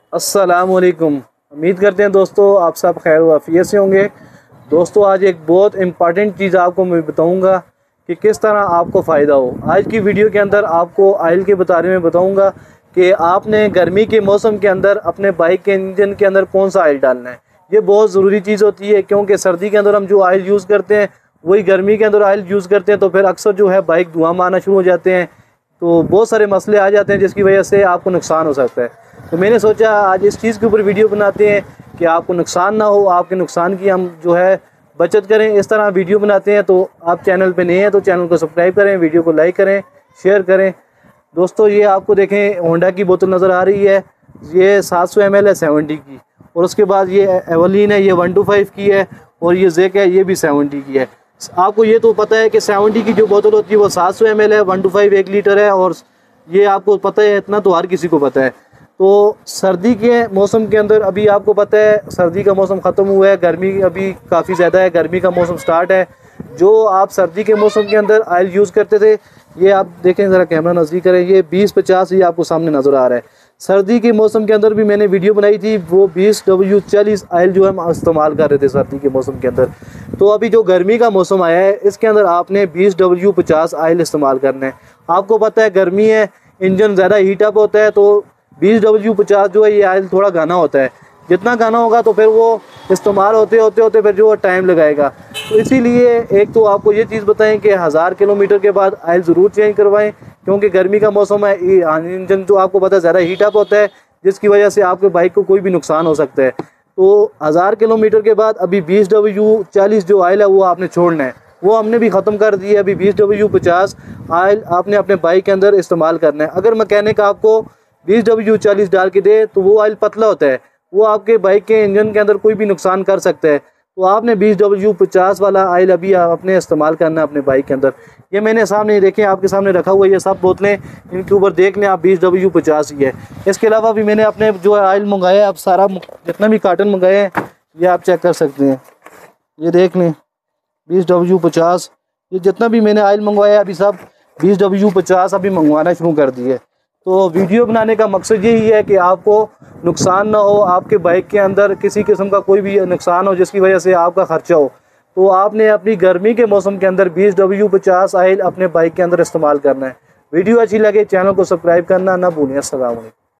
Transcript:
अस्सलामुअलैकुम। उम्मीद करते हैं दोस्तों आप सब खैर वाफियत से होंगे। दोस्तों आज एक बहुत इम्पॉर्टेंट चीज़ आपको मैं बताऊंगा कि किस तरह आपको फ़ायदा हो। आज की वीडियो के अंदर आपको ऑयल के बारे में बताऊंगा कि आपने गर्मी के मौसम के अंदर अपने बाइक के इंजन के अंदर कौन सा ऑयल डालना है। ये बहुत ज़रूरी चीज़ होती है क्योंकि सर्दी के अंदर हम जो ऑयल यूज़ करते हैं वही गर्मी के अंदर ऑयल यूज़ करते हैं, तो फिर अक्सर जो है बाइक धुआं मारना शुरू हो जाते हैं, तो बहुत सारे मसले आ जाते हैं जिसकी वजह से आपको नुकसान हो सकता है। तो मैंने सोचा आज इस चीज़ के ऊपर वीडियो बनाते हैं कि आपको नुकसान ना हो, आपके नुकसान की हम जो है बचत करें। इस तरह वीडियो बनाते हैं। तो आप चैनल पे नए हैं तो चैनल को सब्सक्राइब करें, वीडियो को लाइक करें, शेयर करें। दोस्तों ये आपको देखें होंडा की बोतल नज़र आ रही है, ये 700 ml है 70 की, और उसके बाद ये एवलिन है, ये 125 की है, और ये जेक है, ये भी 70 की है। आपको ये तो पता है कि 70 की जो बोतल होती है वो 700 ml है, 125 1 लीटर है, और ये आपको पता है, इतना तो हर किसी को पता है। तो सर्दी के मौसम के अंदर अभी आपको पता है सर्दी का मौसम ख़त्म हुआ है, गर्मी अभी काफ़ी ज़्यादा है, गर्मी का मौसम स्टार्ट है। जो आप सर्दी के मौसम के अंदर ऑयल यूज़ करते थे, ये आप देखें ज़रा कैमरा नज़दीक करें, ये 20-50 ये आपको सामने नज़र आ रहा है। सर्दी के मौसम के अंदर भी मैंने वीडियो बनाई थी, वो 20W40 ऑयल जो हम इस्तेमाल कर रहे थे सर्दी के मौसम के अंदर। तो अभी जो गर्मी का मौसम आया है इसके अंदर आपने 20W50 ऑयल इस्तेमाल करना है। आपको पता है गर्मी है, इंजन ज़्यादा हीट अप होता है, तो 20W50 जो है ये ऑयल थोड़ा घना होता है। जितना घना होगा तो फिर वो इस्तेमाल होते फिर जो टाइम लगाएगा। तो इसीलिए एक तो आपको ये चीज़ बताएं कि 1000 किलोमीटर के बाद ऑयल ज़रूर चेंज करवाएं, क्योंकि गर्मी का मौसम है, इंजन तो आपको पता है ज़्यादा हीट अप होता है, जिसकी वजह से आपके बाइक को कोई भी नुकसान हो सकता है। तो 1000 किलोमीटर के बाद अभी 20W40 जो ऑयल है वो आपने छोड़ना है, वो हमने भी ख़त्म कर दी है। अभी 20W50 ऑयल आपने अपने बाइक के अंदर इस्तेमाल करना है। अगर मैकेनिक आपको 20W40 डाल के दे तो वो ऑयल पतला होता है, वो आपके बाइक के इंजन के अंदर कोई भी नुकसान कर सकता है। तो आपने 20W50 वाला ऑयल अभी आपने इस्तेमाल करना है अपने बाइक के अंदर। ये मैंने सामने देखें, आपके सामने रखा हुआ है, ये सब बोतलें, इनके ऊपर देख लें आप 20W50 ही है। इसके अलावा भी मैंने अपने जो ऑयल मंगाया, अब सारा जितना भी कार्टन मंगाए हैं ये आप चेक कर सकते हैं, ये देख लें 20W50, ये जितना भी मैंने ऑयल मंगवाया अभी सब 20W50 अभी मंगवाना शुरू कर दिए। तो वीडियो बनाने का मकसद यही है कि आपको नुकसान ना हो, आपके बाइक के अंदर किसी किस्म का कोई भी नुकसान हो जिसकी वजह से आपका खर्चा हो। तो आपने अपनी गर्मी के मौसम के अंदर 20W50 ऑयल अपने बाइक के अंदर इस्तेमाल करना है। वीडियो अच्छी लगे चैनल को सब्सक्राइब करना ना भूलें। अस्सलाम वालेकुम।